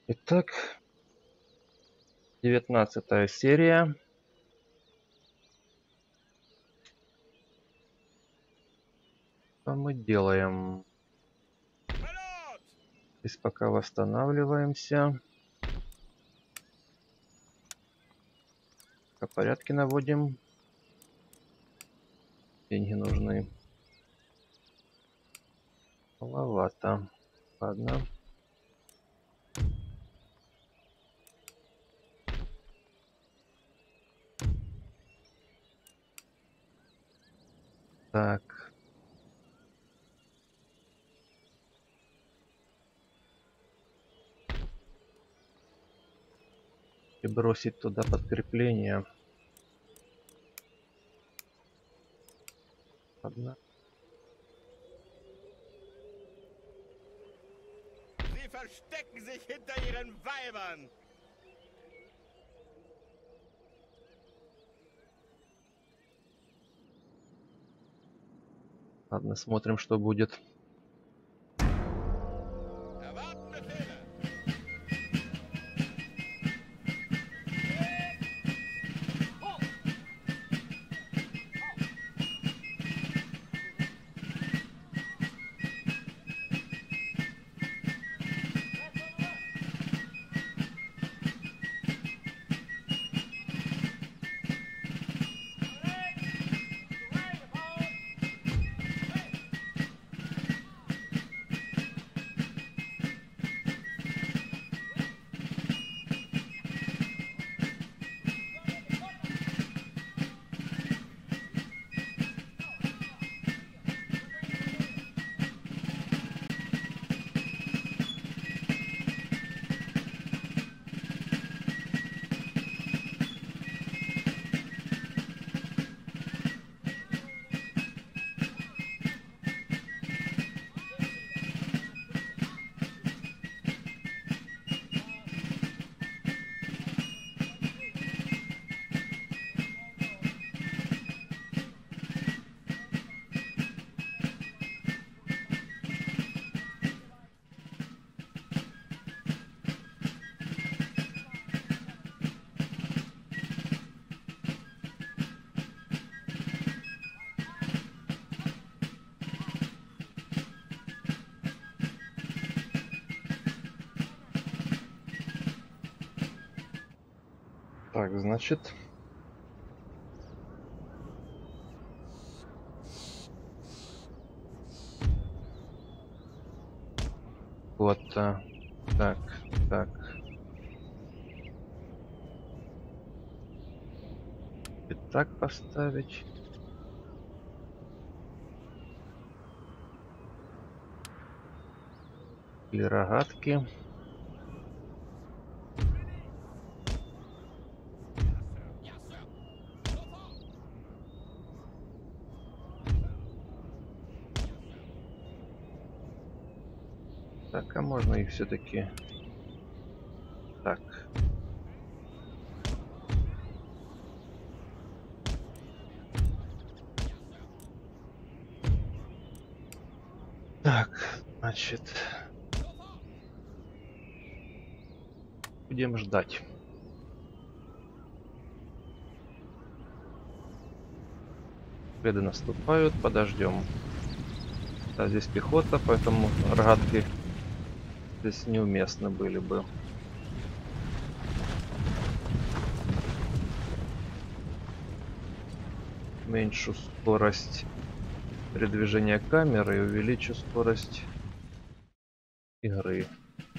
Итак, 19 серия. Что мы делаем? Здесь пока восстанавливаемся. Пока порядки наводим. Деньги нужны. Маловато. Ладно. Так. И бросить туда подкрепление. Ладно. Sie verstecken sich hinter ihren Weibern. Ладно, смотрим, что будет. Erwarten Befehle. Так, значит. Вот. Так, так. И так поставить. Или рогатки. Так, а можно их все-таки так. Так, значит, будем ждать. Шведы наступают, подождем. Да, здесь пехота, поэтому рогатки здесь неуместны были бы. Уменьшу скорость передвижения камеры и увеличу скорость игры.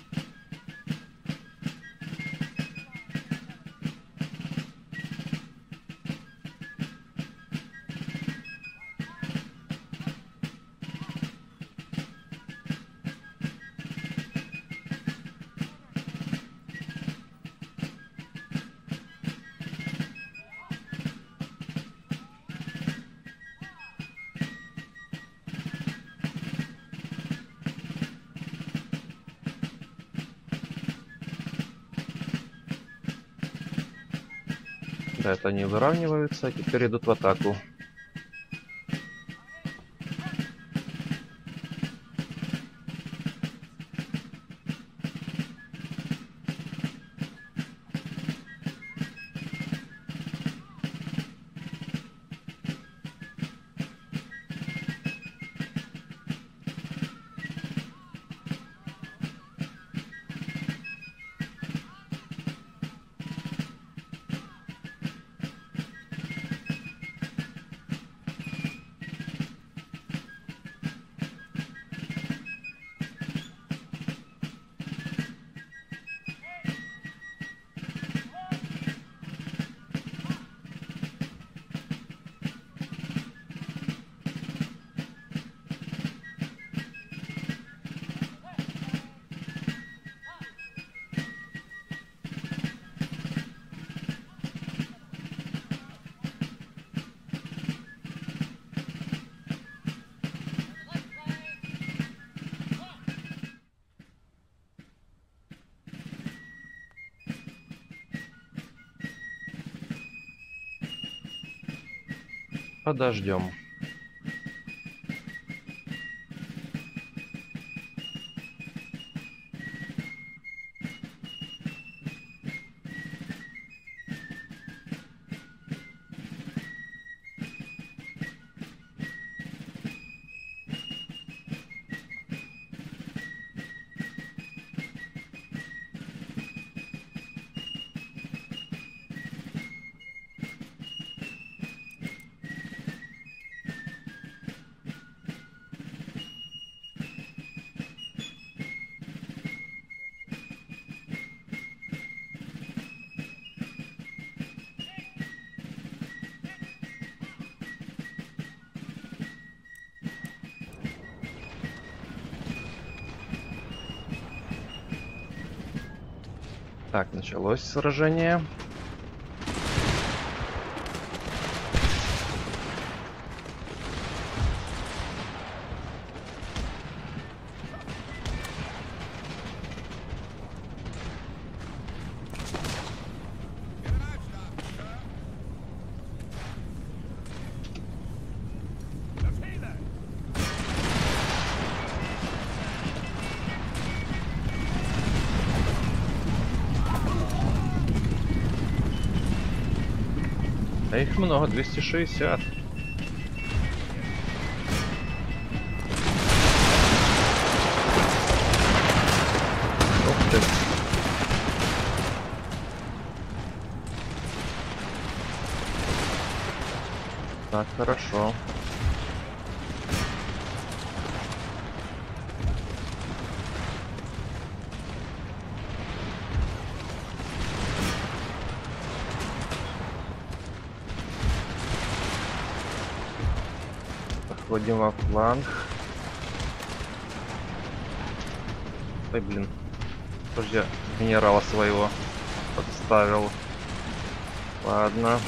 Да, это они выравниваются, а теперь идут в атаку. Подождем. Так, началось сражение. А их много, 260. Ух ты. Так, хорошо. Входим во фланг. Ой, блин. Тоже я генерала своего подставил. Ладно.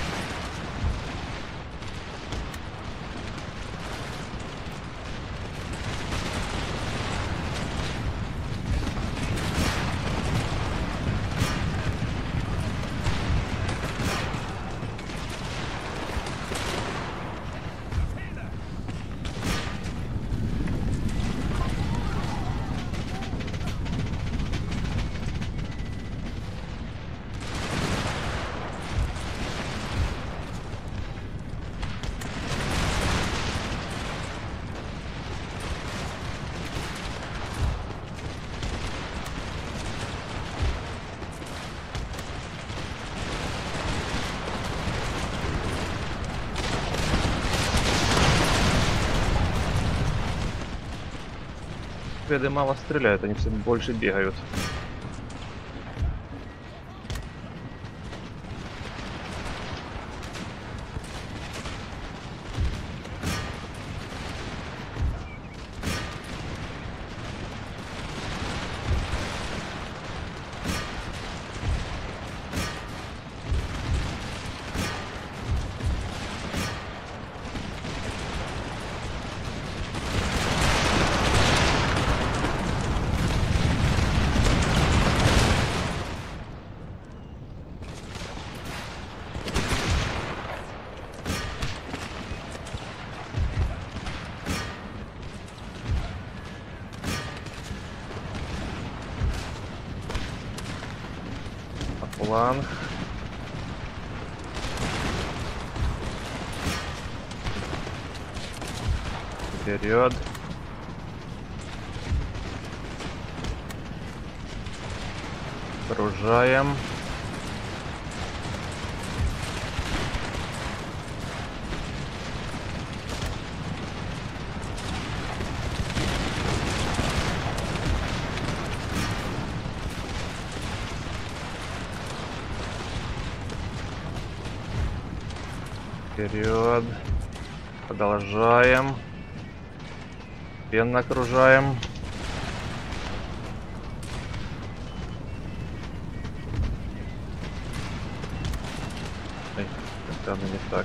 Шведы мало стреляют, они все больше бегают. Фланг. Вперед. Окружаем. Вперед. Продолжаем. Пенно окружаем. Эй, как-то оно не так.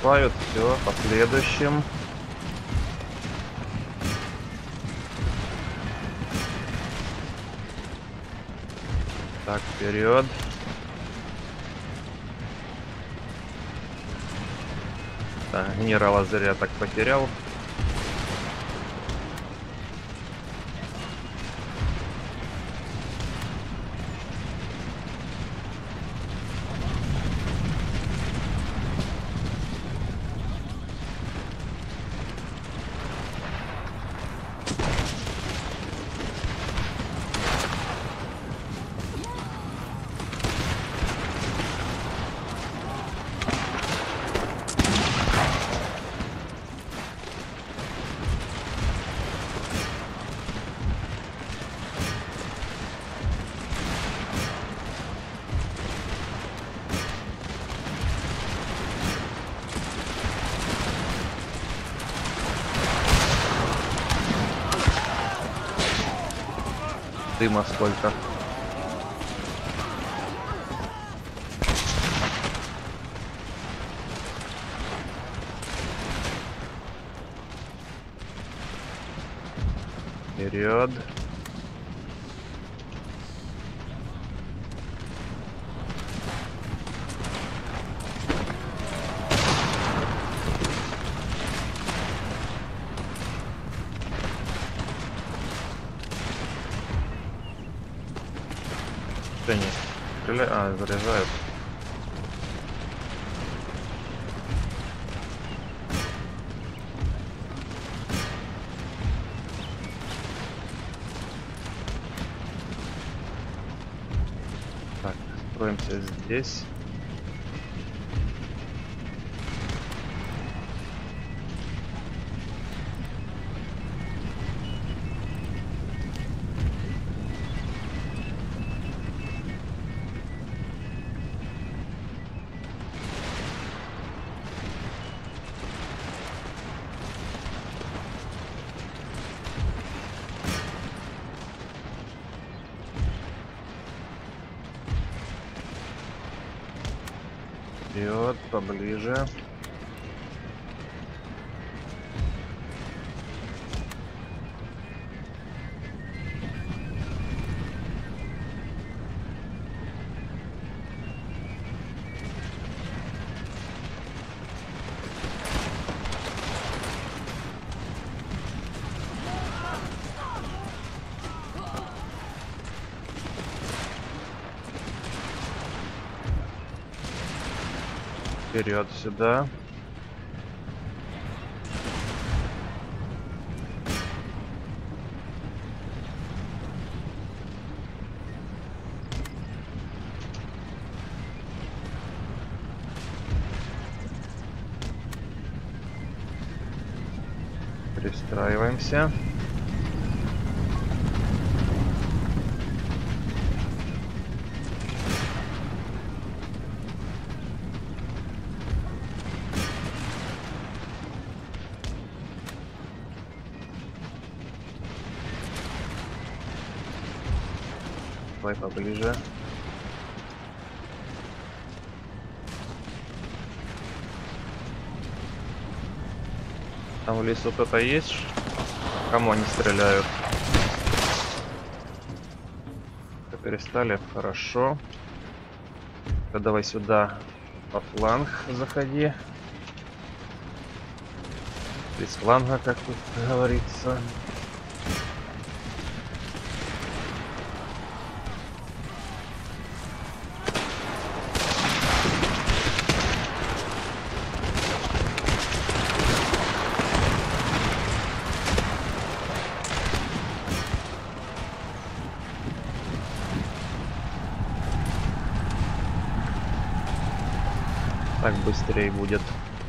наступают. Все, по следующим. Так, вперед. Так, генерала зря так потерял. Дыма сколько. Вперед. Они стреляют, заряжают. Так, строимся здесь. Вперед, поближе. Вперед сюда. Перестраиваемся. Давай поближе. Там в лесу кто-то есть? Кому они стреляют? Перестали, хорошо. Давай сюда по фланг заходи. Без фланга, как тут говорится. Так быстрее будет.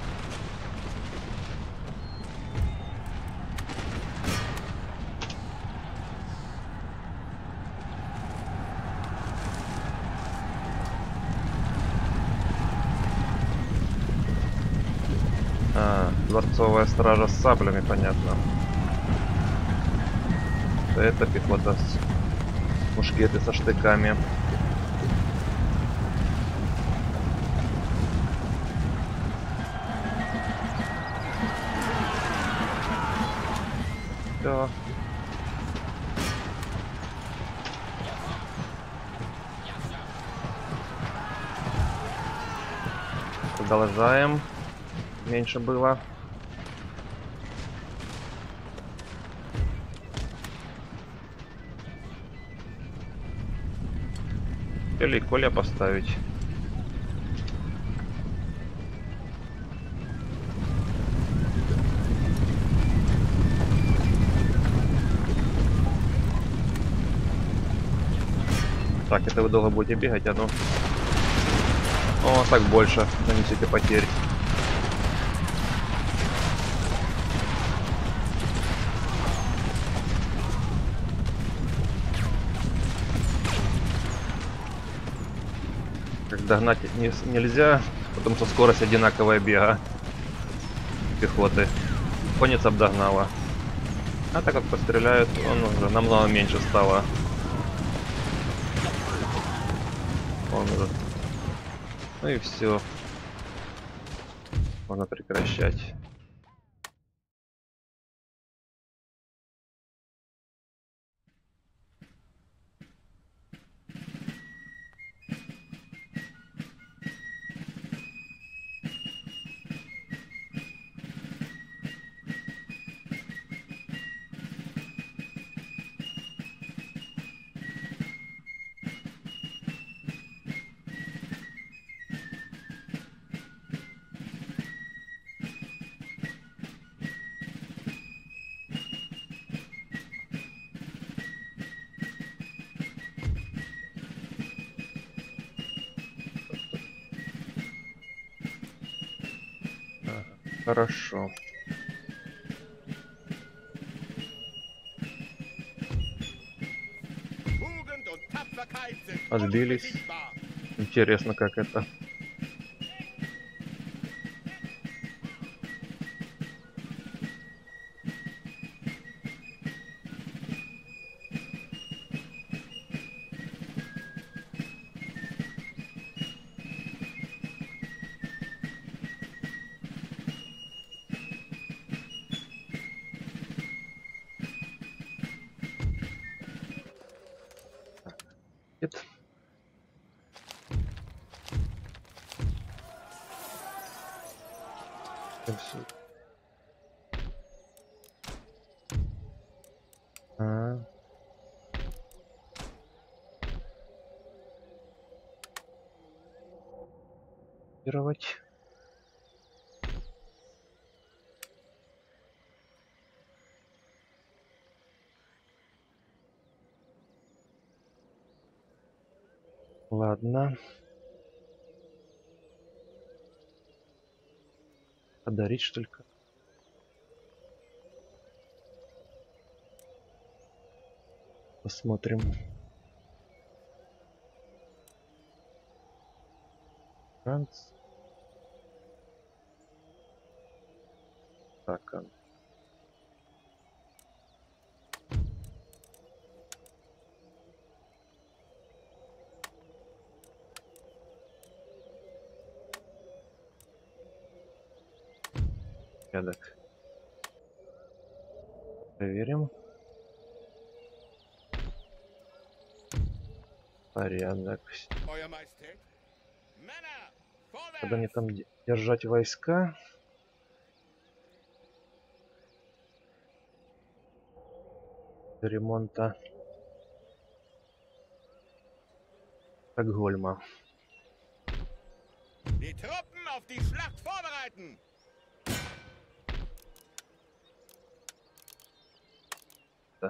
Дворцовая стража с саблями, понятно. Это пехота с мушкеты со штыками. Все. Продолжаем. Меньше было. Или Коля поставить. Так, это вы долго будете бегать, а ну. О, так больше нанесите потерь. Как догнать нельзя, потому что скорость одинаковая бега пехоты. Конец обдогнала. А так как постреляют, он уже намного меньше стало. Он уже. Ну и все. Можно прекращать. Хорошо. Tugend und Tapferkeit sind Отбились. unbesiegbar. Интересно, как это. Нет. А. Копировать. Ладно. Подарить, что ли? Посмотрим. Франц. Так, порядок. Проверим. Порядок. Euer Majestät. Männer, Когда они vorwärts! там держать войска. До ремонта Стокгольма. Die Truppen auf die Schlacht vorbereiten! Да.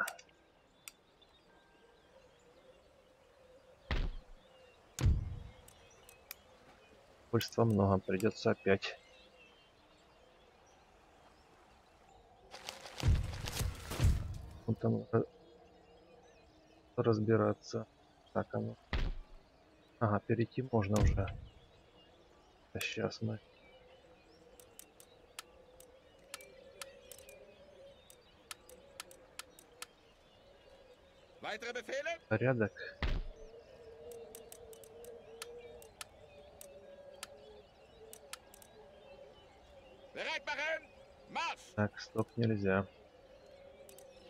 Польства много, придется опять. Вот там разбираться. Так оно. Ага, перейти можно уже. А сейчас мы. Weitere Befehle? Порядок. Bereit machen! Marsch! Так, стоп, нельзя.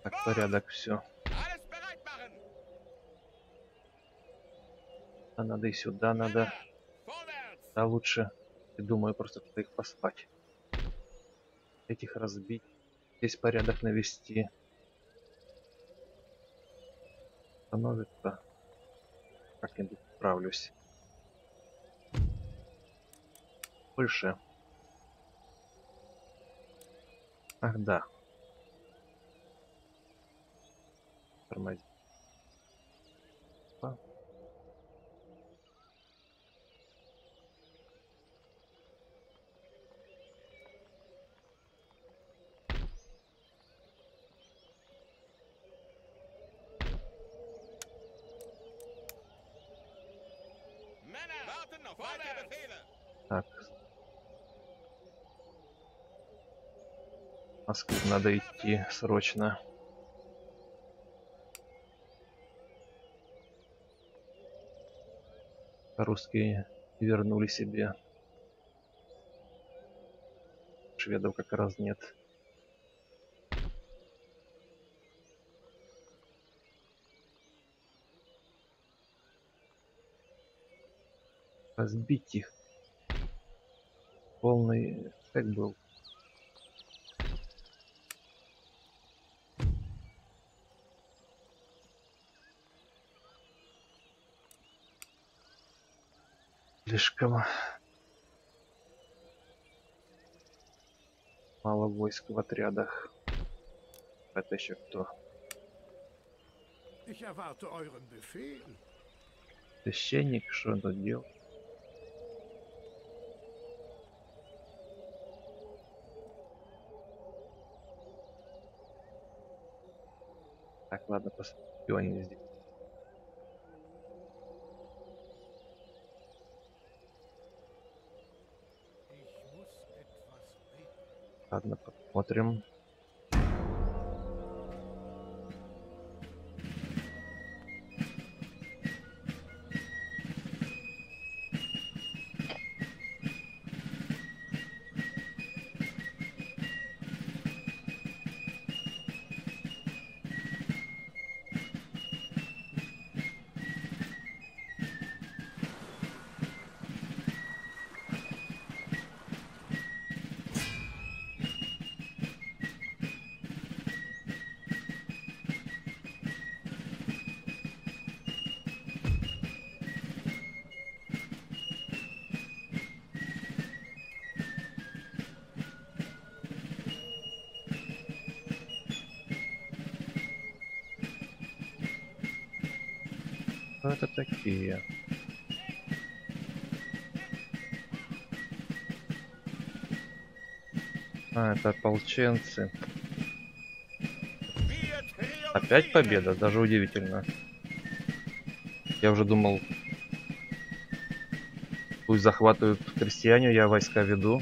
Так, порядок, все. Alles bereit machen. А надо и сюда, надо. Männer, vorwärts. Да лучше, я думаю, просто туда их послать. Этих разбить. Здесь порядок навести. Становится. Как-нибудь справлюсь. Больше. Ах, да. Тормози. Männer, warten noch. Weitere Befehle. Так. В Москву надо идти срочно. Русские вернули себе. Шведов как раз нет. Разбить их. Полный стек был. Слишком мало войск в отрядах. Это еще кто? Ich erwarte euren Befehl. Священник, что он тут делал? Так, ладно, посмотрю, они здесь. Ich muss etwas beten. Ладно, посмотрим. Кто это такие? А, это ополченцы. Wir Опять triumphieren. победа? Даже удивительно. Я уже думал, пусть захватывают крестьяне, я войска веду.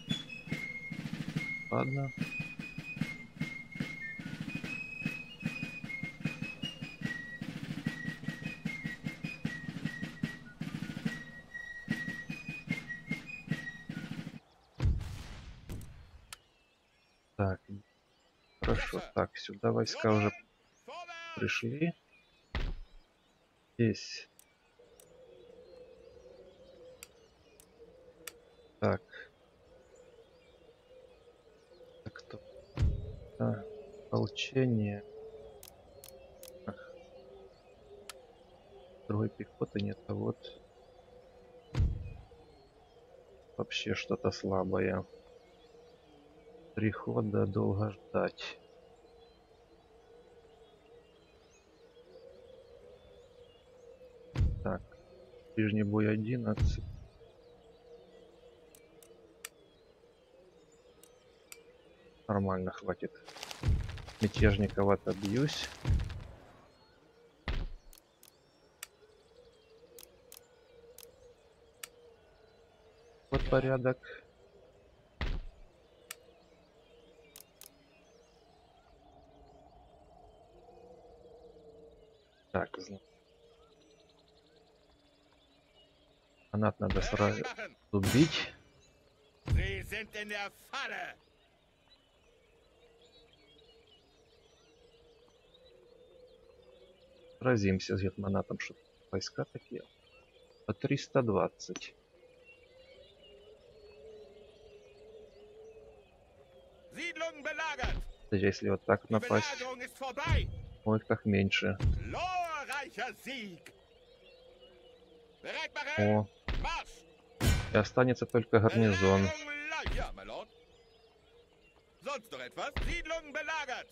Ладно. Так, хорошо. Так, сюда войска уже Vorwärts. пришли. Здесь. Так. Так, кто? А, ополчение. Ах. Другой пехоты нет, а вот вообще что-то слабое. Прихода долго ждать. Так, ближний бой 11. Нормально, хватит. Мятежников отобьюсь. Вот порядок. Так, канат надо сразу Bereit machen. убить. Sie sind in der Falle. Разимся с гетманатом, что войска такие. По 320. Siedlungen belagert. Даже если вот так Die напасть, Belagerung ist vorbei. у их так меньше. Glorreicher Sieg. Bereit machen. О, Marsch. и останется только гарнизон. Belagerung ja, my lord. Sonst noch etwas? Siedlungen belagert.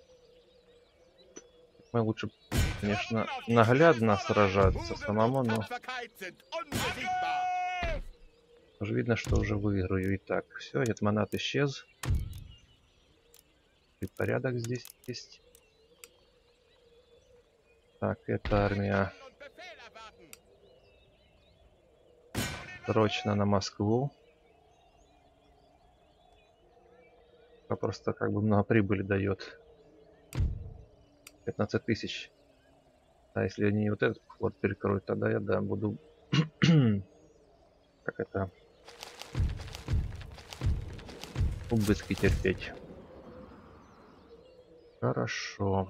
Мы лучше, конечно, наглядно сражаться самому, но уже видно, что уже выиграю. Итак, все, гетманат исчез. И порядок здесь есть. Так, эта армия срочно на Москву. Просто как бы много прибыли дает. 15 тысяч. А если они вот этот ход перекроют, тогда я, да, буду как это, убытки терпеть. Хорошо.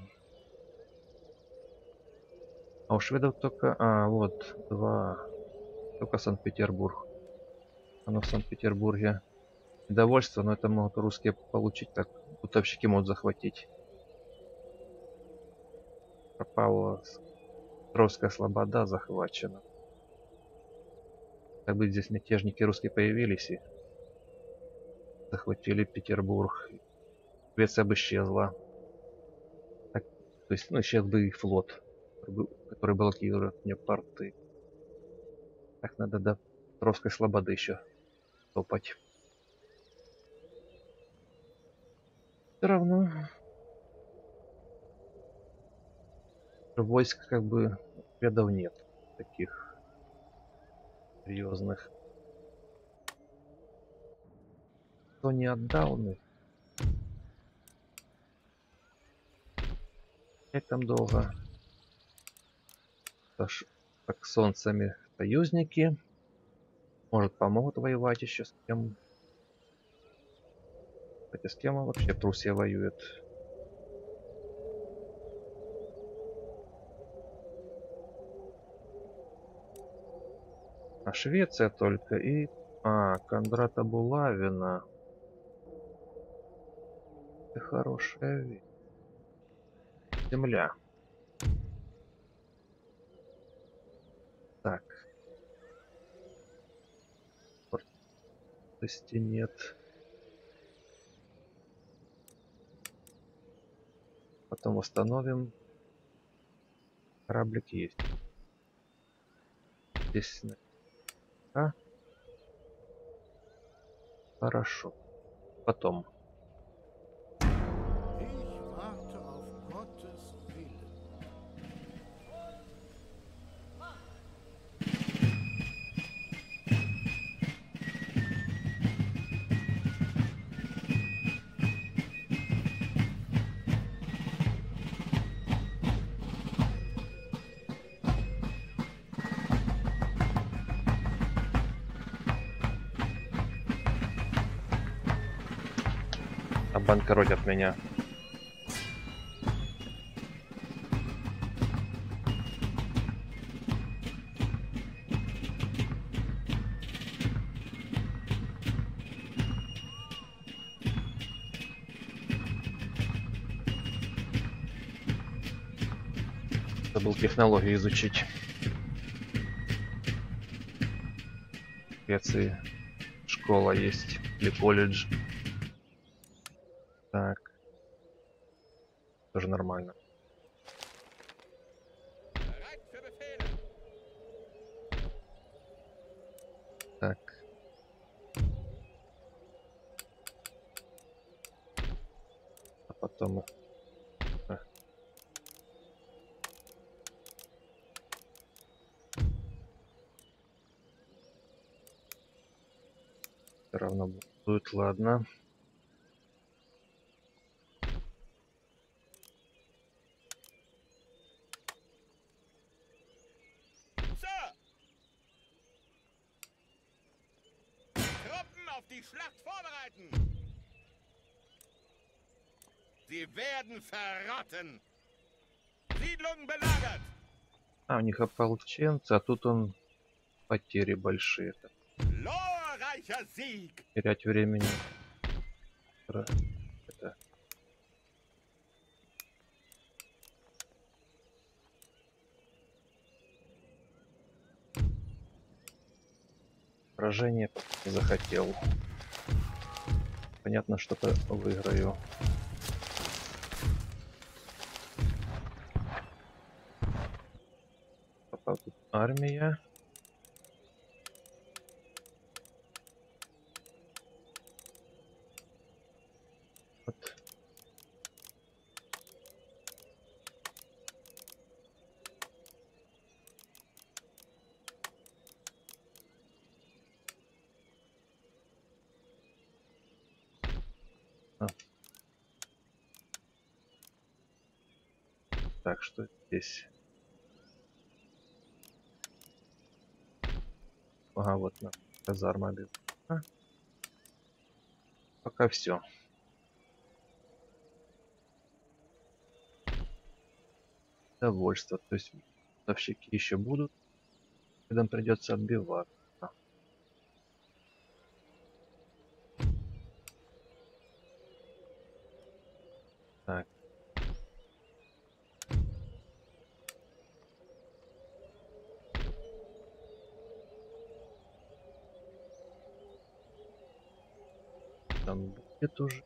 А у шведов только... А, вот, два. Только Санкт-Петербург. Оно в Санкт-Петербурге. Недовольство, но это могут русские получить, так бутовщики могут захватить. Пропала Троицкая слобода, захвачена. Как бы здесь мятежники русские появились и захватили Петербург. Швеция бы исчезла. Так, то есть, ну, исчез бы и флот, который блокирует мне порты. Так, надо до Троицкой слободы еще топать. Все равно войск как бы рядов нет таких серьезных. Кто не отдал мне? Как там долго? С саксонцами союзники. Может, помогут воевать еще с кем? Хотя с кем вообще Пруссия воюет? А Швеция только и... А, Кондрата Булавина. Это хорошая вещь. Земля. Так. Портости нет. Потом восстановим. Кораблик есть. Здесь... А? Хорошо. Потом. Ich warte auf Gottes Willen. Обанкротят меня. Забыл технологию изучить. В Швеции школа есть или колледж. Так. Тоже нормально. Bereit für Befehle. Так. А потом... Все равно будет, ладно. Sir! Truppen auf die Schlacht vorbereiten! Sie werden verrotten! Siedlungen belagert! А, у них ополченцы, а тут он потери большие. Glorreicher Sieg! Терять времени. Это... Поражение не захотел. Понятно, что-то выиграю. Пока тут армия. Вот. А. Так, что здесь? Ага, вот на казарма без. Пока все. Довольство. То есть поставщики еще будут, когда им придется отбиваться. Так. Там будет уже.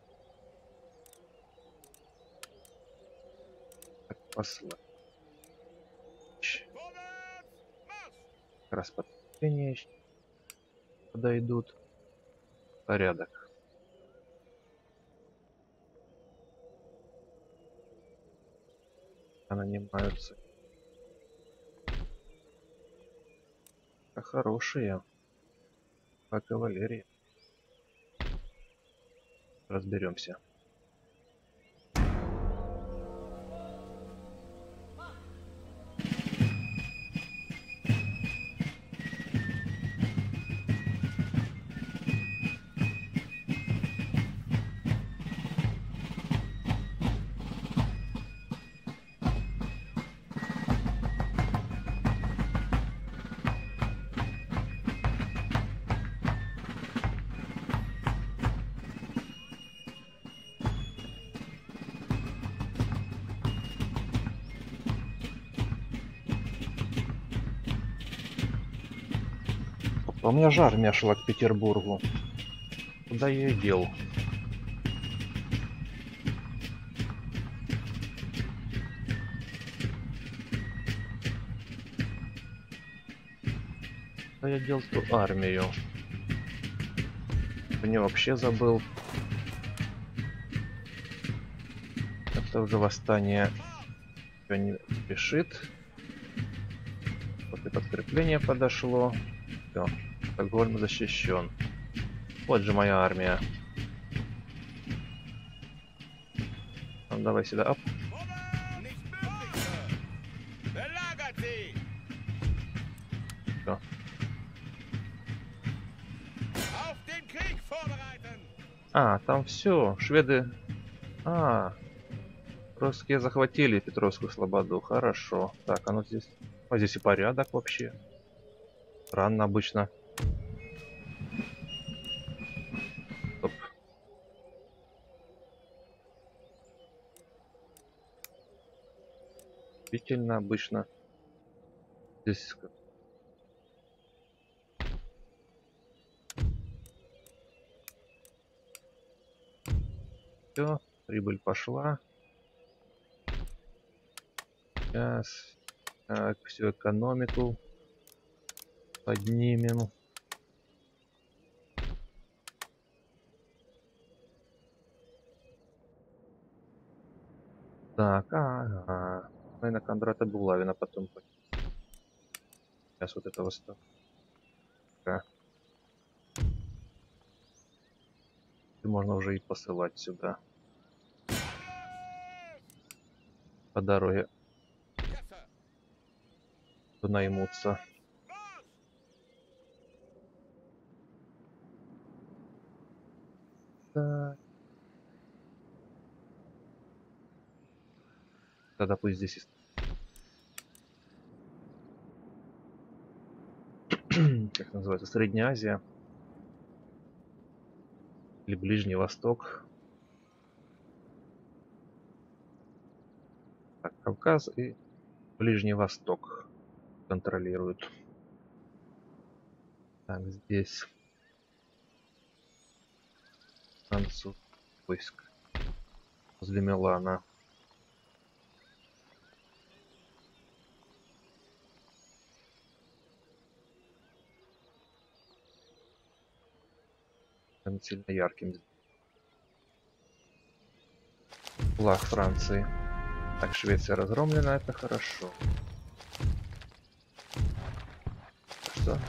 Так, послать. Vorwärts! Marsch! Как раз подкрепления еще подойдут. Порядок. Нанимаются. А хорошие. По кавалерии. Разберемся. У меня же армия шла к Петербургу. Куда я ее дел? Куда я дел ту армию? Мне вообще забыл. Это уже восстание не спешит. Вот и подкрепление подошло. Все. Стокгольм защищен. Вот же моя армия. Ну, давай сюда. Оп. Nicht möglich, Sir! Belagert sie! Всё. Auf den Krieg vorbereiten! А, там все. Шведы. А, русские захватили Петровскую слободу. Хорошо. Так, оно здесь. А здесь и порядок вообще. Странно обычно. Стоп. Действительно обычно. Здесь все. Прибыль пошла. Сейчас. Так, всю экономику поднимем. Так, ага. Ну и на Кондрата Булавина потом. Сейчас вот это восстание. Можно уже и посылать сюда. По дороге Yes, sir! наймутся. Marsch! Так. Тогда пусть здесь и называется, Средняя Азия или Ближний Восток. Так, Кавказ и Ближний Восток контролируют. Так, здесь француз войск возле Милана. Он сильно ярким. Флаг Франции. Так, Швеция разгромлена, это хорошо. Что?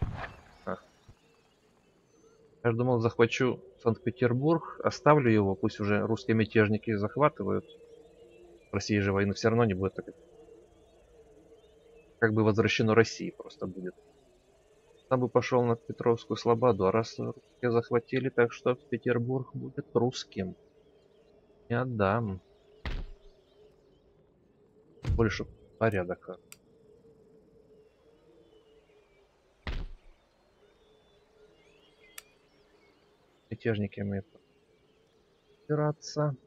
Я же думал, захвачу Санкт-Петербург, оставлю его, пусть уже русские мятежники захватывают. В России же войны все равно не будет. Так как бы возвращено России просто будет. Там бы пошел на Петровскую Слободу, а раз русские захватили, так что Петербург будет русским. Не отдам. Больше порядок. Мятежники мои опираться.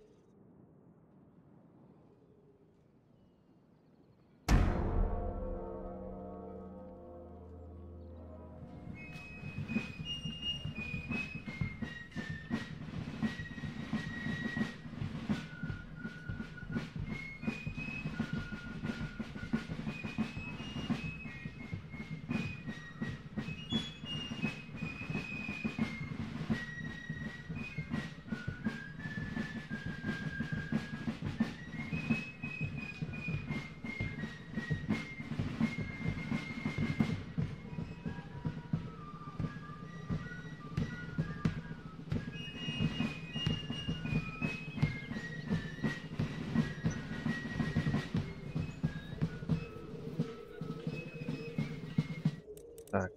Так.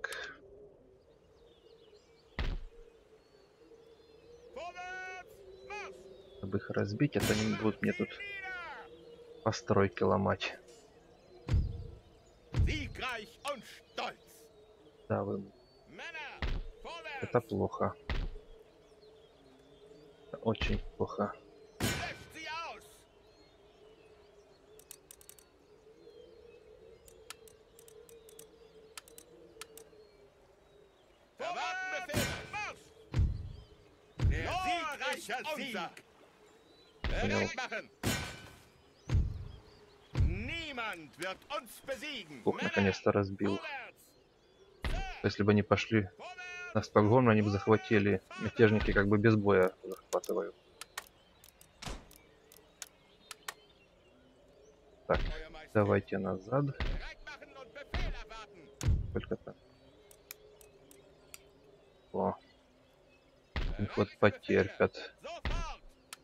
Vorwärts, Marsch! Чтобы их разбить, это они будут мне тут Nieder! постройки ломать. Siegreich und stolz! Да, вы... Männer, Это vorwärts! плохо. Это очень плохо. Löscht sie aus! Vorwärts, Marsch! Der siegreiche Sieg! Bereit machen! Niemand wird uns besiegen! Бог наконец-то разбил. Vorwärts! Если бы они пошли на Стокгольм, они бы захватили. Мятежники как бы без боя захватывают. Так, давайте назад. Bereit machen und Befehl erwarten! Только так. О, их вот потерпят. Sofort!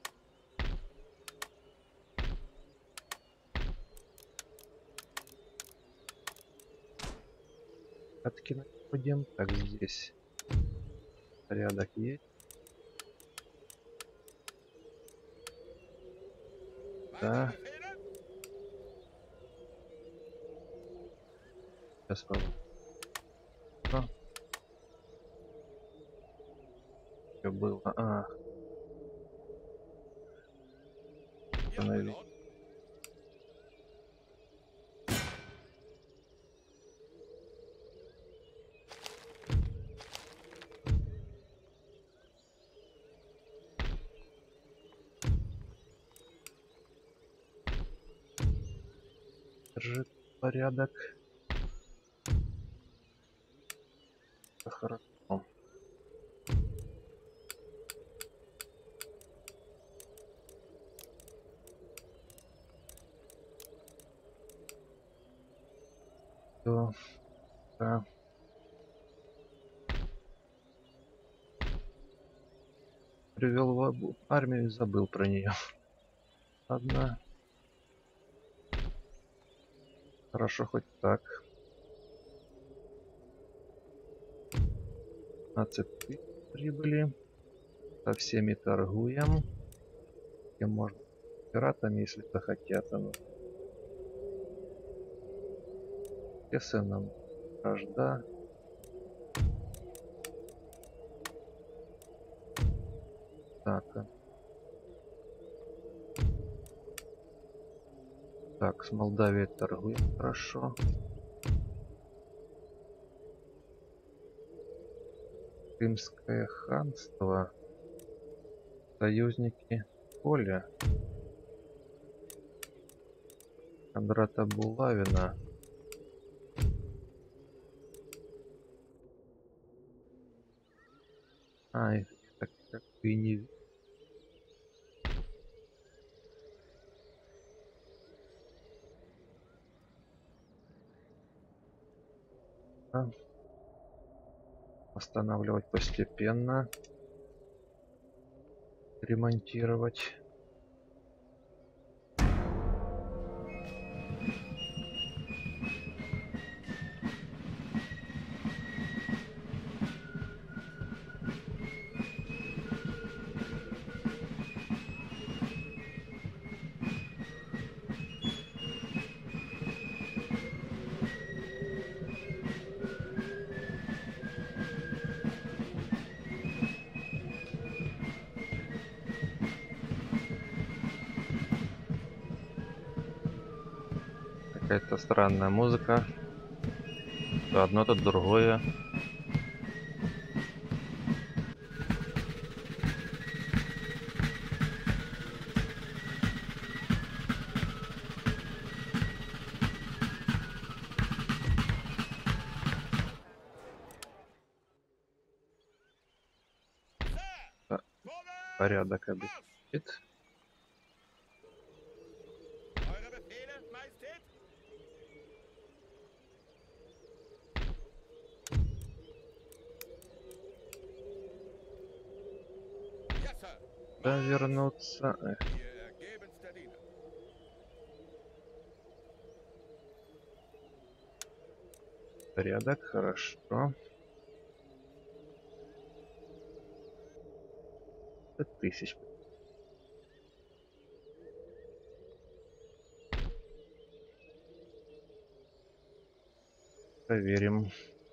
Откинуть будем. Так, здесь порядок есть. Да. Weitere Befehle? Сейчас попробуем. Что было? Ja, Останови. Lord. Держит порядок. Это хорошо. Всё. Да. Привел в армию и забыл про нее. Ладно. Хорошо, хоть так. 15 тысяч прибыли. Со всеми торгуем. Кем можно? Пиратами, если захотят. СН нам вражда. Так. Так, с Молдавией торгуем хорошо. Крымское ханство. Союзники Поля. Кондрата Булавина. Их так как бы и не... А. Восстанавливать постепенно. Ремонтировать. Какая-то странная музыка. То одно, то другое. Порядок обеспечит. Eure Befehle, Majestät? Yes, sir. Да, вернуться. Ihr ergebenster Diener. Порядок, хорошо. 1000. Проверим.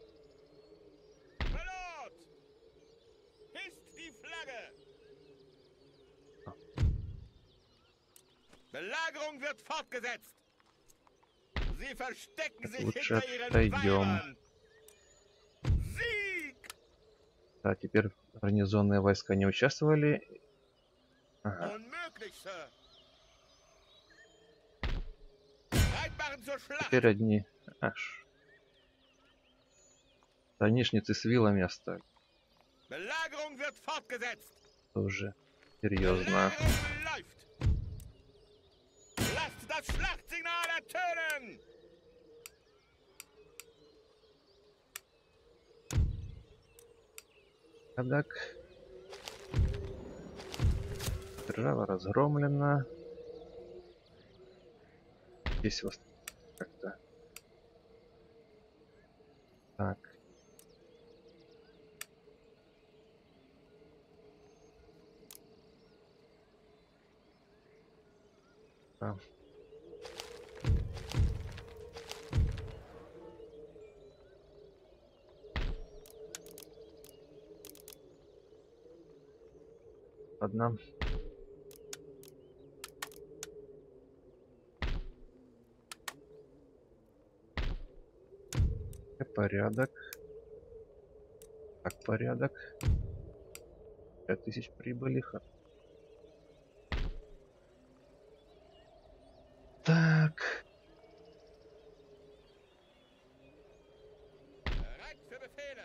Ballot! Hisst die Flagge! Belagerung wird fortgesetzt! Sie verstecken sich Лучше hinter ihren отойдем. Weibern! Sieg! Да, теперь гарнизонные войска не участвовали. Ага. Unmöglich, Sir! Reitbaren zur Schlacht! Теперь одни аж станишницы с вилами остались. Belagerung wird fortgesetzt! Тоже серьезно. Belagerung läuft! Lasst das Schlachtsignal ertönen! Порядок. Держава разгромлена. Здесь вот как-то. Так. Да. Ладно. Порядок. Так, порядок. 5000 прибыли. Так. Bereit für Befehle!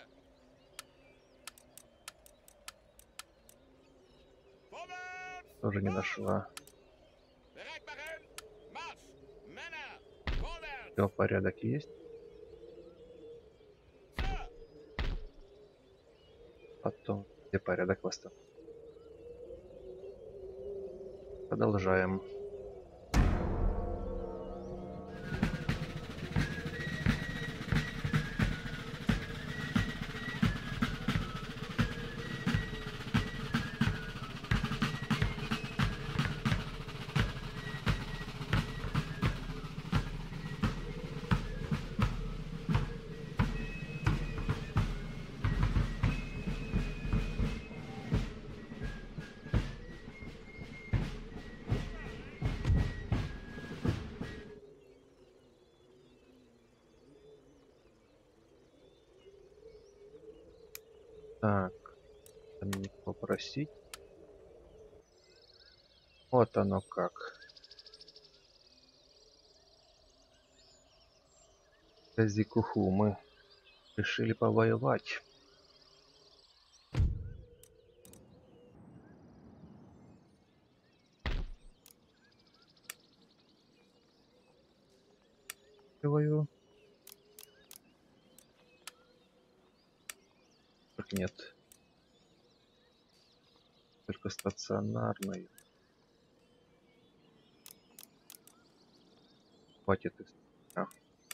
Vorwärts! Тоже не нашла. Bereit machen! Marsch! Männer! Vorwärts! Все, порядок есть. Sir! Потом, где порядок восстановлен. Продолжаем. Так, там не попросить. Вот оно как. Казикуху, мы решили повоевать. Воюю. Так нет. Только стационарный. Хватит. А,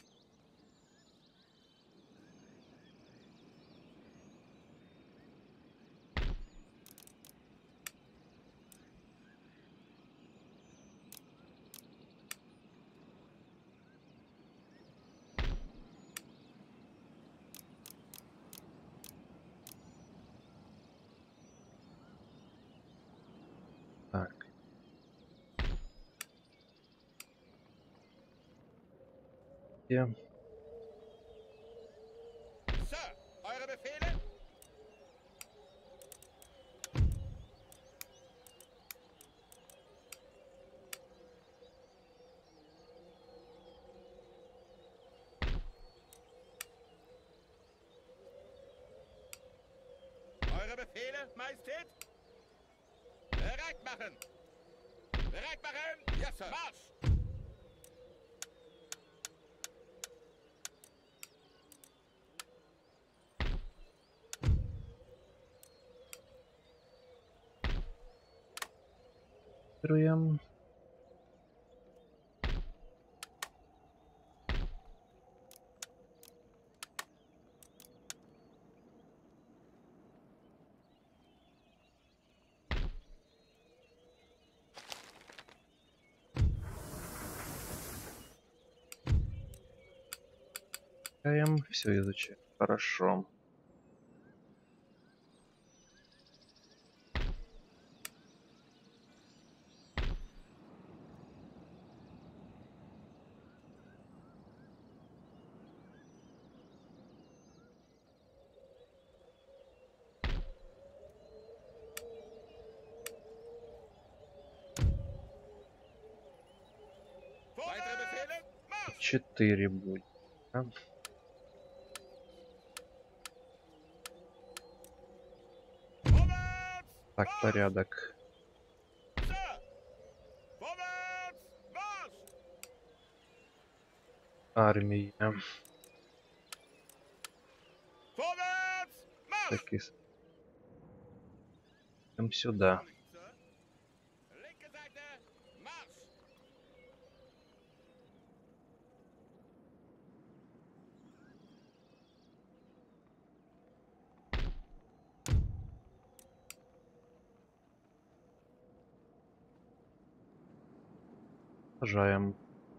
так. Где? Sir, eure Befehle? Eure Befehle, Majestät? Bereit machen! Bereit machen! Yes, sir. Marsch! Строим. Все изучаем. Хорошо. Weitere Befehle? Marsch! 4 будет. Да? Vorwärts! Так, Marsch! порядок. Sir! Vorwärts! Marsch! Армия. Vorwärts! Marsch! Так и там сюда. Coming, sir. Linke Seite! Marsch! Сажаем.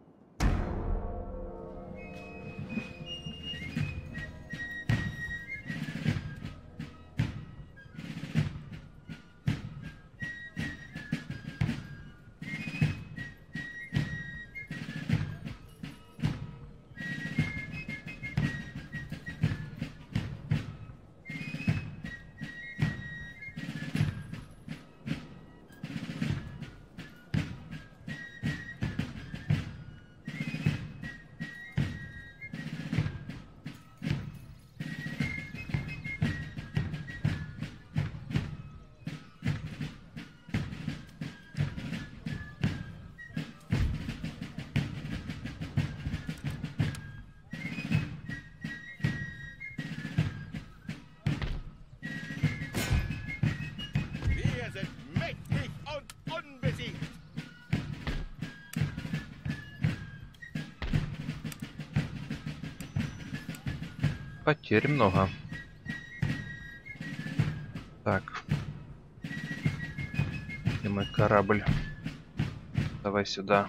Wir sind mächtig und unbesiegt! Потерь много. Так. Где мой корабль? Давай сюда.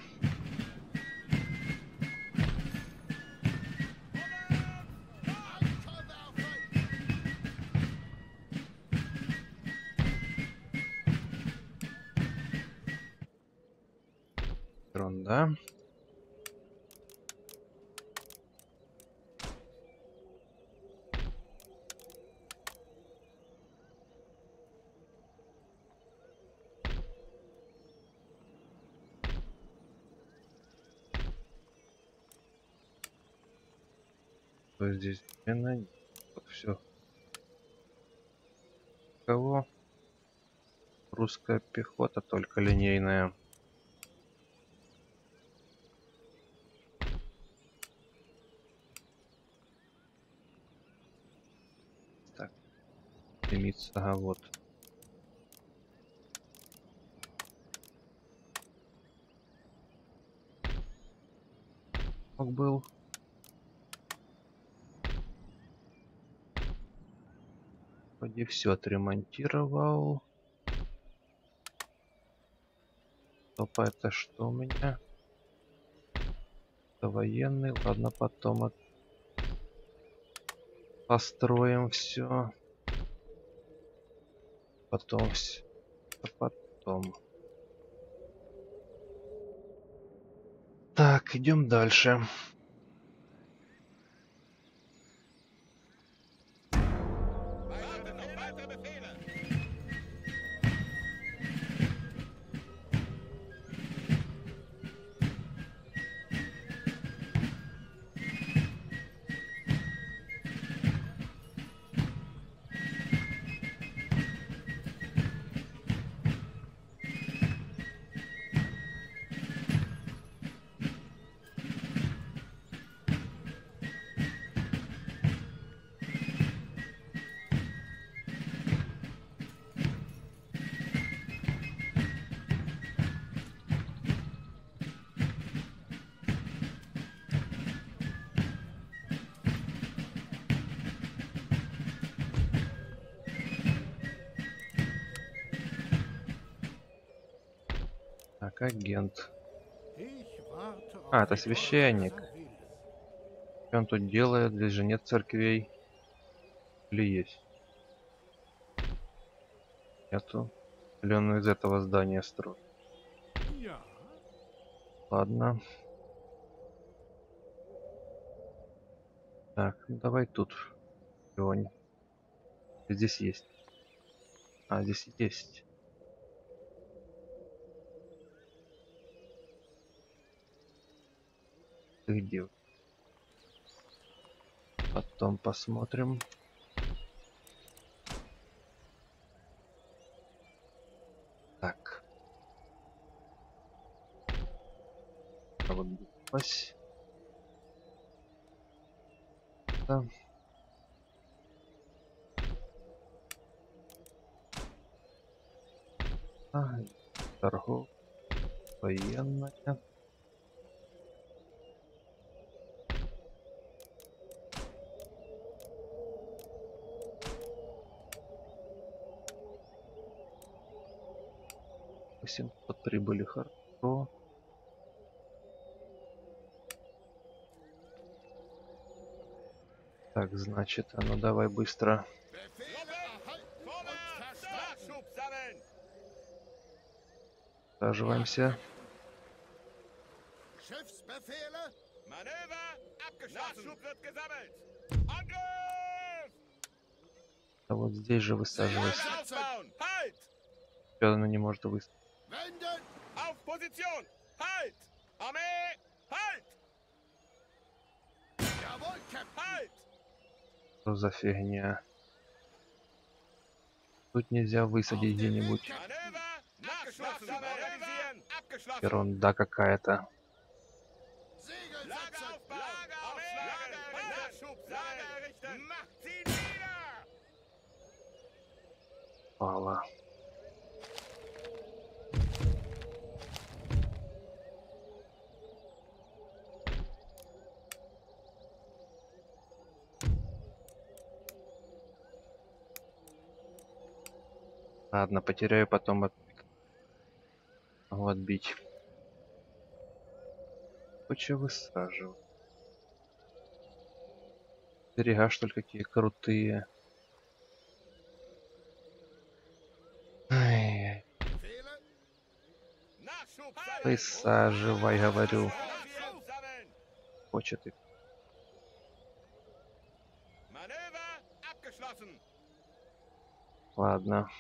Ерунда. Что здесь? Все. Кого? Русская пехота, только линейная. Так, стремится, ага, вот. Был. Вроде все отремонтировал. Стоп, а это что у меня? Это военный. Ладно, потом построим все. Потом все. Потом. Так, идем дальше. Warten auf weitere Befehle. Так, агент. Ich warte auf А, это священник. Gottes Willen. Что он тут делает? Здесь же нет церквей. Или есть? Нету. Или он из этого здания строит? Ja, Ладно. Так, ну давай тут. Сегодня. Здесь есть. А, здесь есть. Ты где? Потом посмотрим. Так. А вот здесь. Да. А, торгов. Военная. Под прибыли хорошо. Так, значит, а ну давай быстро. Befehle erhalten und verstanden. Nachschub sammeln. Саживаемся. Schiffsbefehle? Manöver abgeschlossen. Nachschub wird gesammelt. Angriff! А вот здесь же высаживайся. Aufbauen. Halt! Что она не может высадить? Wenden! Auf Position. Halt! Armee! Halt! Jawohl, Captain! Halt! Что за фигня? Тут нельзя высадить где-нибудь. Manöver abgeschlossen. Organisieren. Abgeschlossen. Ерунда какая-то. Segel Lager setzen! aufbauen. Lager aufschlagen. Nachschub Lager errichten. Macht sie nieder! Пала. Ладно, потеряю потом могу отбить. Хочу высаживать. Берега, что ли, какие крутые. Ай, Befehle? Nachschub высаживай, говорю. Nachschub sammeln. Хочет и Manöver abgeschlossen. ладно.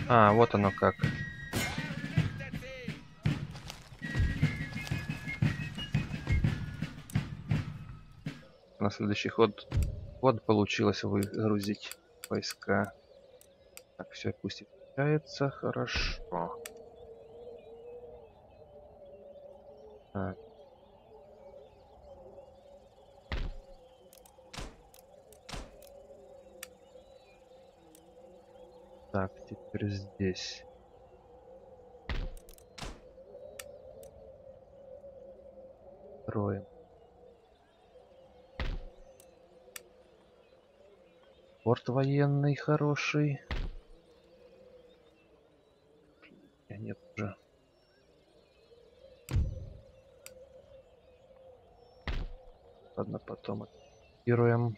А, вот оно как. Der See. На следующий ход получилось выгрузить войска. Так, все, пусть и включается. Хорошо. Так. Так, теперь здесь. Строим. Порт военный хороший. Нет уже. Ладно, потом активируем.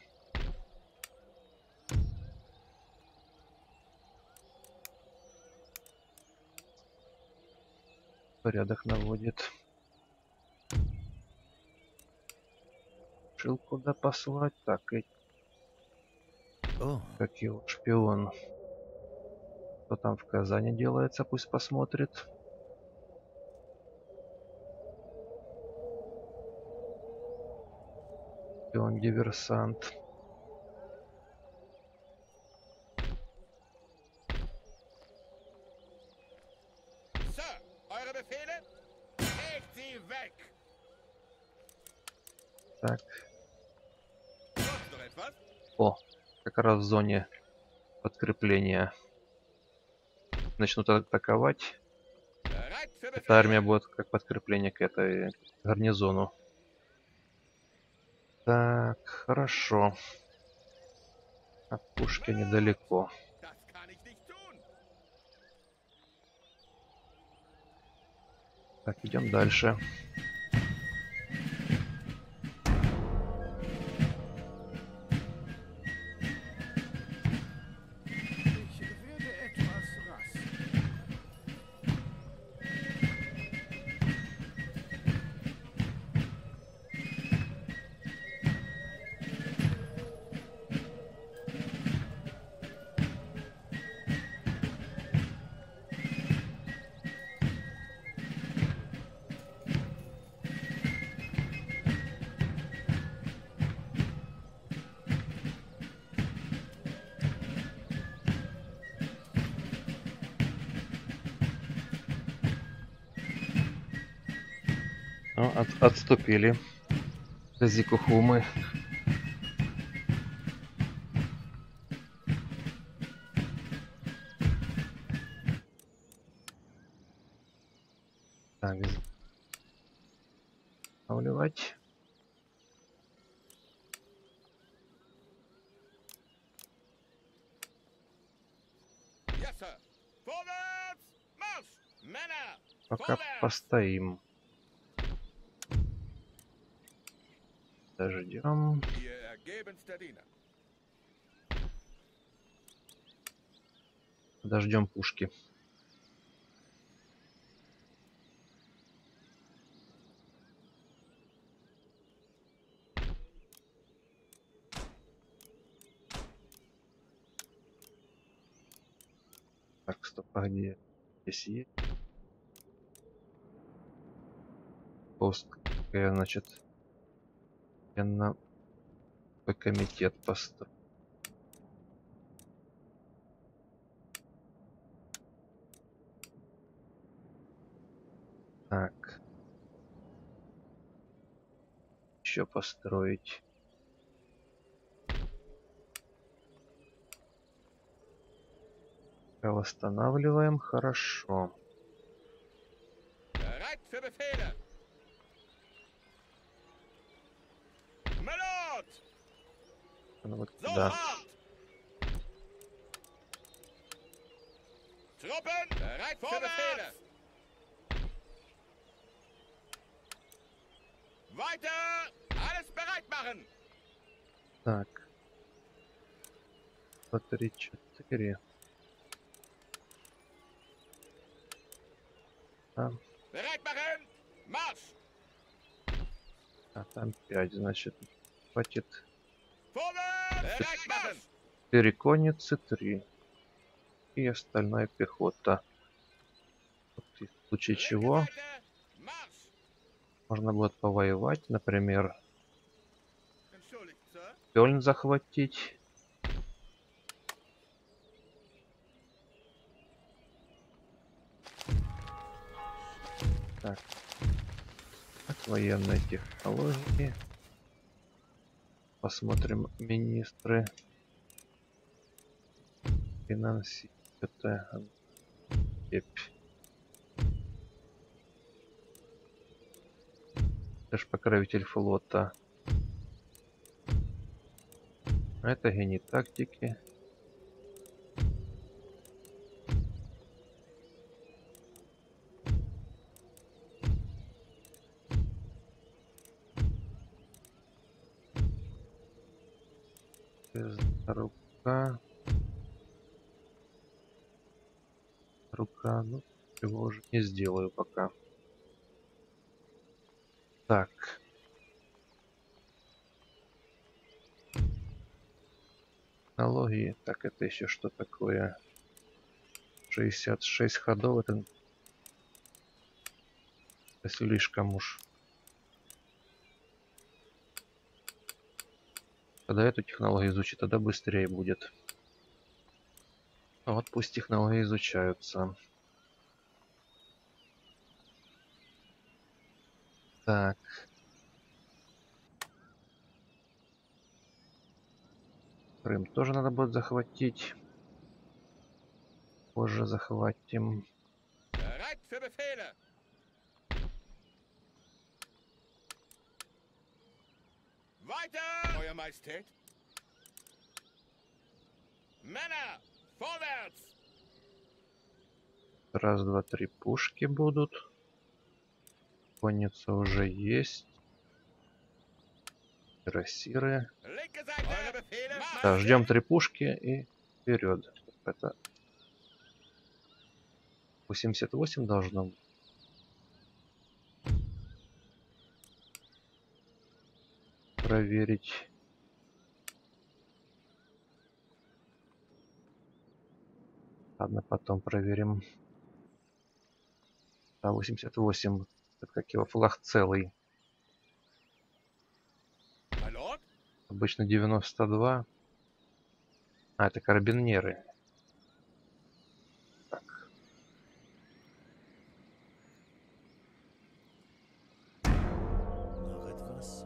Порядок наводит. Решил куда послать. Так, и О, как его шпион. Что там в Казани делается, пусть посмотрит. Шпион-диверсант. Sir, eure Befehle? Legt sie weg. Так. Sonst noch etwas? О, как раз в зоне подкрепления. Начнут атаковать. Bereit für Эта армия Befehle. будет как подкрепление к этой гарнизону. Так, хорошо. От пушки недалеко. Das kann ich nicht tun. Так, идем дальше. Ich werde etwas rasten. Ну, отступили. Зикухумы. Так, останавливать. Yes, Sir. Vorwärts! Marsch! Männer! Пока Vorwärts! постоим. Подождем. Ihr ergebenster Diener. Подождем пушки. Так, стоп, а где? Здесь есть. Пост, значит, я на комитет построю. Так. Еще построить. Восстанавливаем, хорошо. Bereit für Befehle. Melot! Ну, вот сюда. Sofort! Truppen! Bereit für Befehle. Weiter! Alles bereit machen! Так. 2, 3, 4. Там, Bereit machen! Marsch! а там 5, значит, хватит. Vorwärts! Bereit machen! 4 конницы, 3. и остальная пехота. Вот, в случае Linke чего Seite, Marsch! можно будет повоевать, например, Entschuldigt, Sir. Кёльн захватить. Так, от военной технологии. Посмотрим министры. Финансы. Это степь. Это ж покровитель флота. А это гений тактики. Рука. Рука. Ну, его уже не сделаю пока. Так. Технологии. Так, это еще что такое? 66 ходов. Это слишком уж. Когда эту технологию изучить, тогда быстрее будет. А вот пусть технологии изучаются. Так. Крым тоже надо будет захватить. Позже захватим. Bereit für Befehle! Weiter! Euer Majestät! Männer! Vorwärts! Раз, два, три пушки будут. Конница уже есть. Трассиры. Linke Seite! Eure Befehle! Да, ждем 3 пушки и вперед. Это 88 должно быть. Проверить. Ладно, потом проверим. Да, 88. Это как его флаг целый. My Lord? Обычно 92. А, это карабинеры. Так. Noch etwas?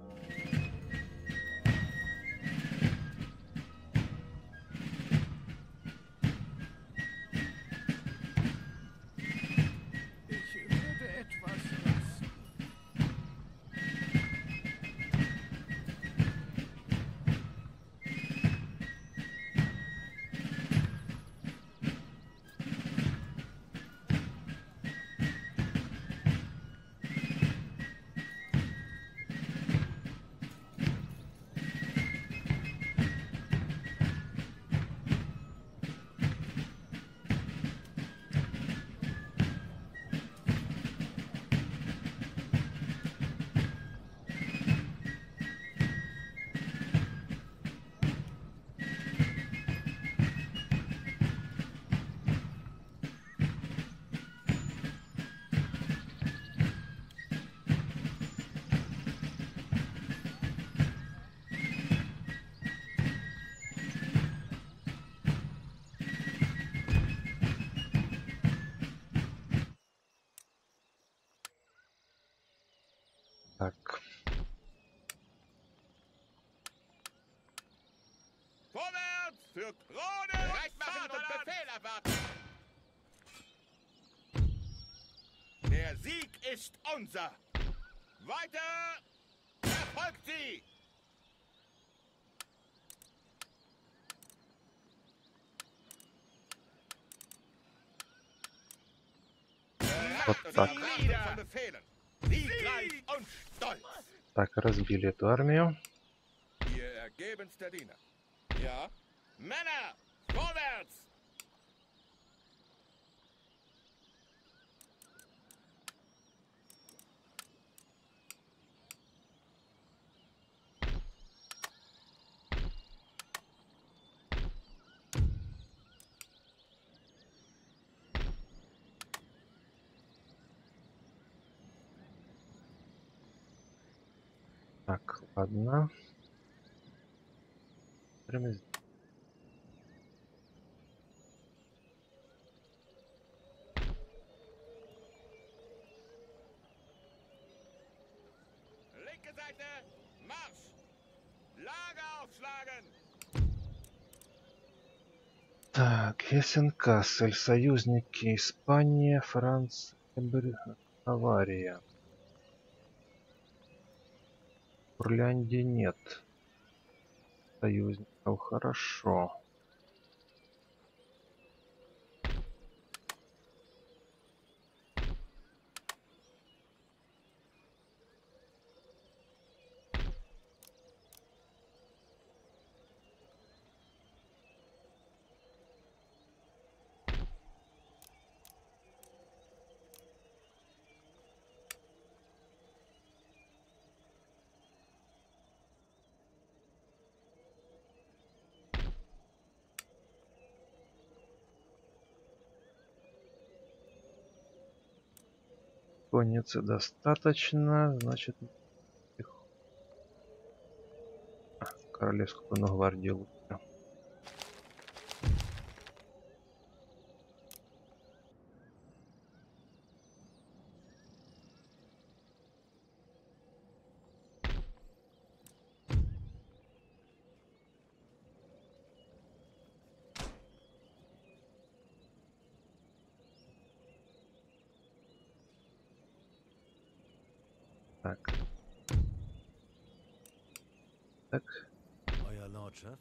Ich würde etwas rasten. Так. Vorwärts! Für Krone! Bereit machen und Befehl erwarten! Der Sieg ist unser! Weiter! Verfolgt sie! Вот так. Von Befehlen! Siegreich und stolz! Так, разбили эту армию. Ihr ergebenster Diener. Ja? Männer! Vorwärts! Так, ладно. Прямо Linke Seite, Marsch! Lager aufschlagen! Так, Хессен-Кассель, союзники Испания, Франция, Бавария. Курляндии нет союзников, хорошо. Конницы достаточно, значит, королевскую гвардию лучше. Так. Так, Euer Lordschaft?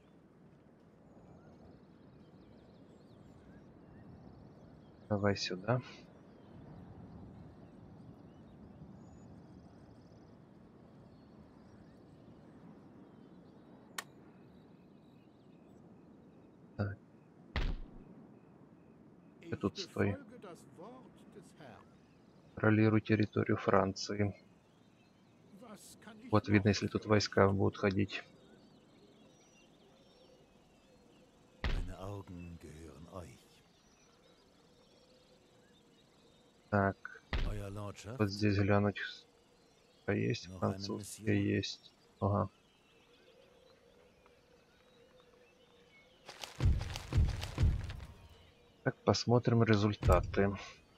давай сюда. Так, ты Ich тут стой. befolge das Wort des Herrn. Контролируй территорию Франции. Was kann ich Вот видно, noch если тут für euch войска tun? будут ходить. Meine Augen gehören euch. Так, Euer Lordschaft? вот здесь глянуть. Есть Noch eine французская, Mission? есть. Ага. Так, посмотрим результаты.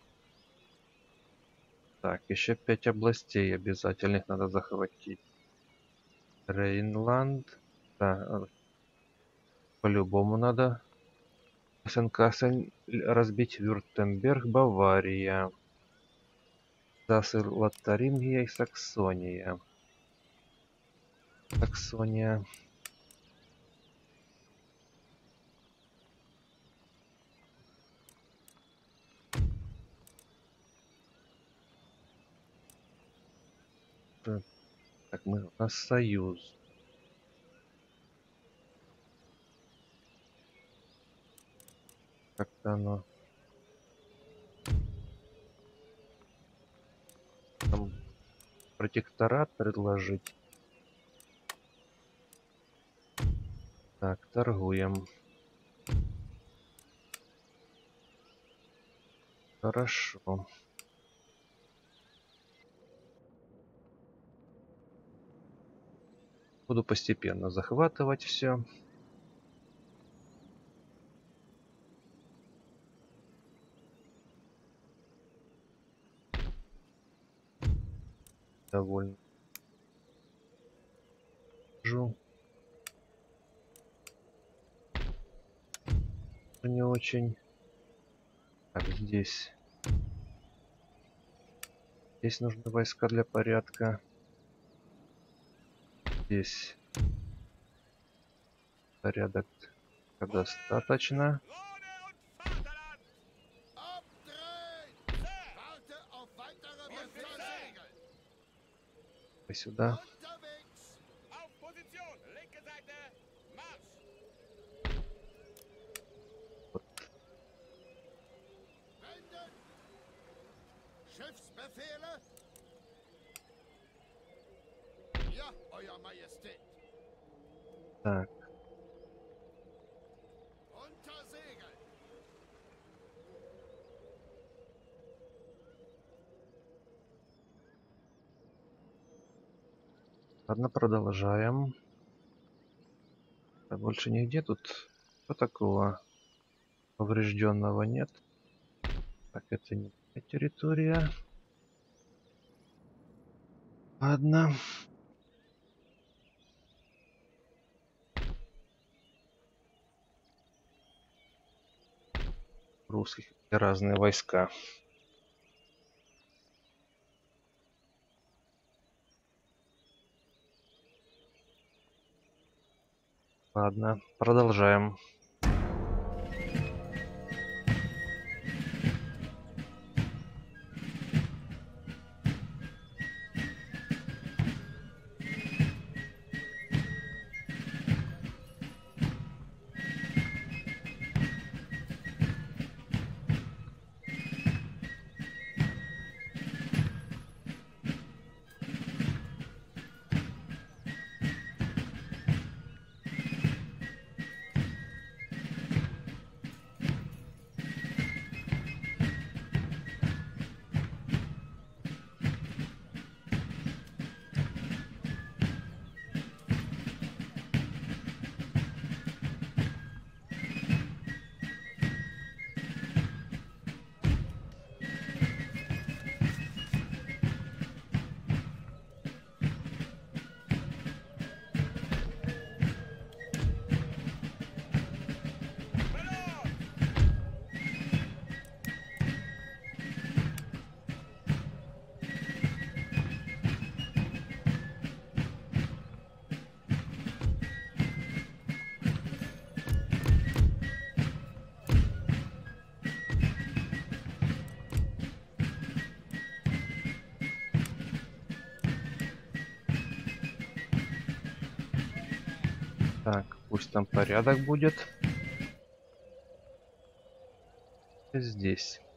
Так, еще 5 областей обязательных надо захватить. Рейнланд. Да, по-любому надо. Сен-Кассен разбить. Вюртемберг, Бавария. Зассер, Лотарингия и Саксония. Саксония. Так, у нас союз. Как-то оно... Там протекторат предложить. Так, торгуем. Хорошо. Буду постепенно захватывать все. Довольно. Не очень. Так, здесь. Здесь нужны войска для порядка. Здесь порядок достаточно. Krone und Vaterland! Abdrehen! Sir! Warte auf weitere Befehle! Сюда. Unterwegs! Auf Position! Linke Seite, Marsch! Wenden! Schiffsbefehle? Ja, Euer Majestät. Так, Unter Segel! Ладно, продолжаем. А больше нигде тут что такого поврежденного нет. Так, это не та территория. Ладно. Русских разные войска. Ладно, продолжаем. Так, пусть там порядок будет. Здесь.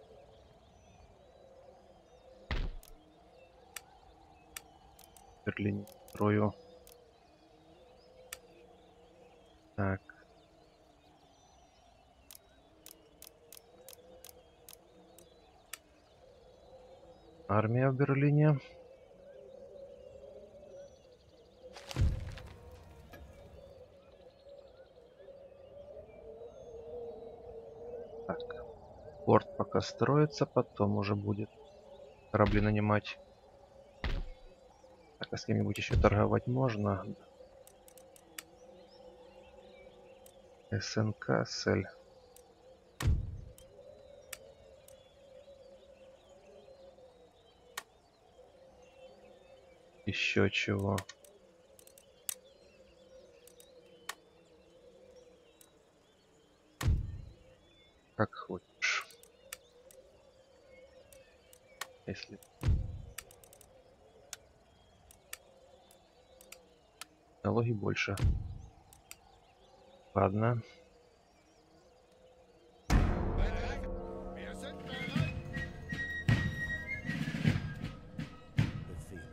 В Берлине строю. Так. Армия в Берлине. Так. Порт пока строится, потом уже будет корабли нанимать. Так, а с кем-нибудь еще торговать можно? СНК, СЛ. Еще чего? Как хочешь. Если налоги больше. Ладно. Wir sind bereit. Befehle.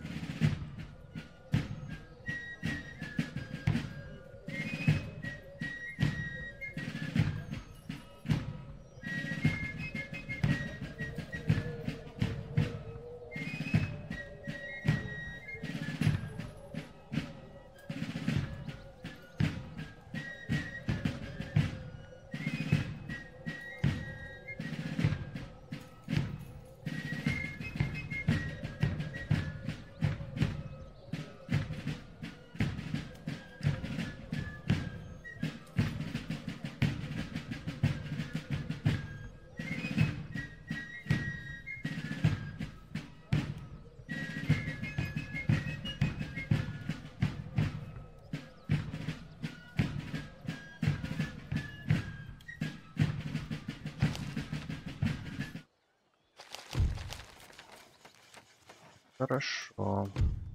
Хорошо.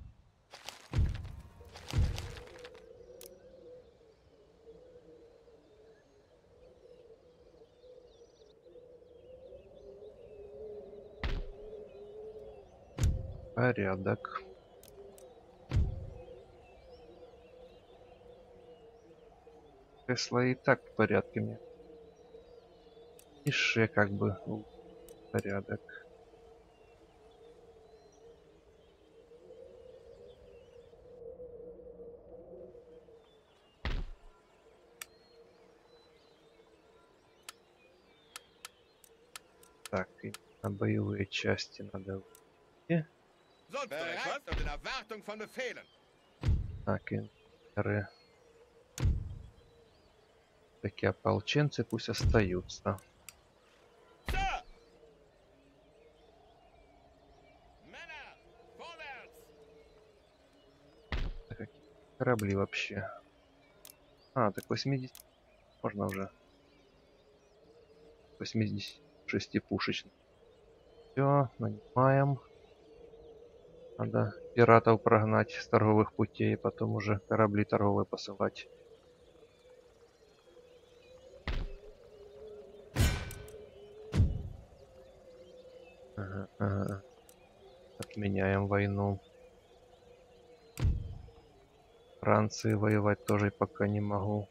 Порядок. Тесла и так в порядке мне. Ише как бы порядок. Так, и на боевые части надо... Sonst noch etwas? Und in Erwartung von Befehlen. Так, инженеры. Такие ополченцы пусть остаются. Sir! Männer, vorwärts! Так, какие корабли вообще? А, так 80... Можно уже. 86-пушечный. Все, нанимаем. Надо пиратов прогнать с торговых путей, потом уже корабли торговые посылать. Ага, ага. Отменяем войну. Франции воевать тоже пока не могу.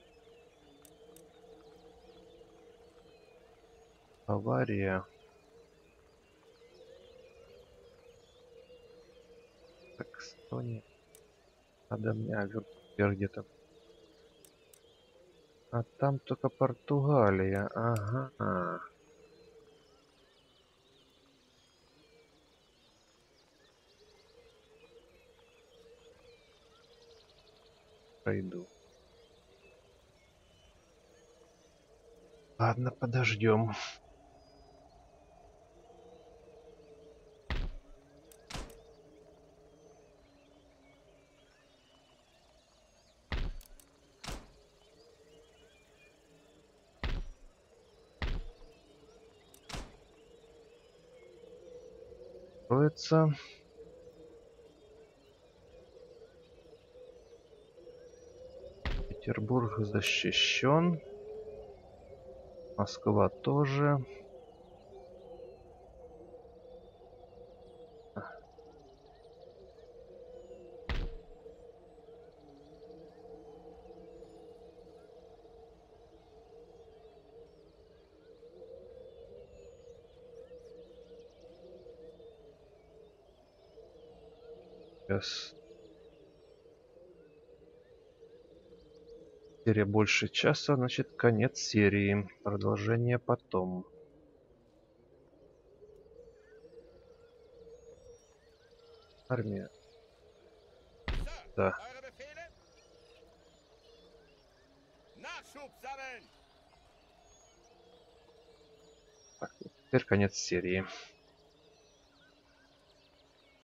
Авария. Так, Эстония. Надо мне Вюртемберг где-то. А там только Португалия. Ага. Пройду. Ладно, подождем. Строится. Петербург защищен. Москва тоже. Сейчас. Серия больше часа, значит, конец серии. Продолжение потом. Армия. Sir, Да. eure Befehle? Nachschub sammeln! Так, теперь конец серии.